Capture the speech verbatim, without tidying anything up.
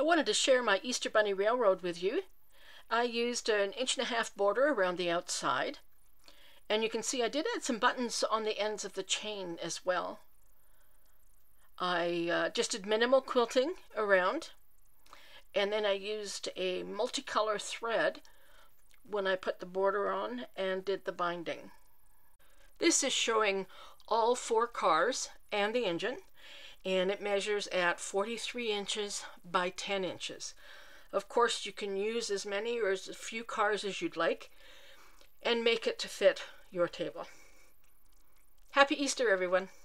I wanted to share my Easter Bunny Railroad with you. I used an inch and a half border around the outside, and you can see I did add some buttons on the ends of the chain as well. I uh, just did minimal quilting around, and then I used a multicolor thread when I put the border on and did the binding. This is showing all four cars and the engine, and it measures at forty-three inches by ten inches. Of course, you can use as many or as few cars as you'd like and make it to fit your table. Happy Easter, everyone.